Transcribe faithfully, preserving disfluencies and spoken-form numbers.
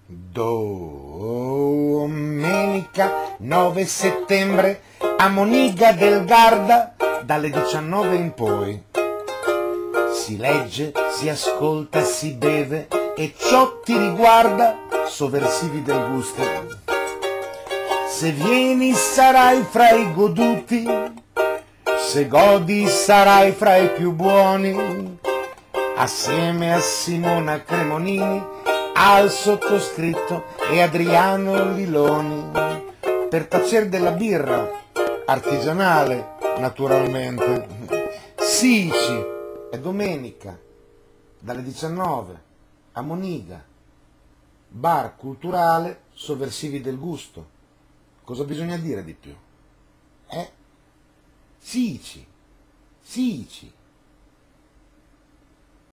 Domenica nove settembre a Moniga del Garda dalle diciannove in poi si legge, si ascolta, si beve e ciò ti riguarda, sovversivi del gusto. Se vieni sarai fra i goduti, se godi sarai fra i più buoni, assieme a Simona Cremonini, al sottoscritto e Adriano Liloni, per tacer della birra artigianale, naturalmente. Sici, è domenica, dalle diciannove, a Moniga, bar culturale, sovversivi del gusto. Cosa bisogna dire di più? Eh? Sici, Sici.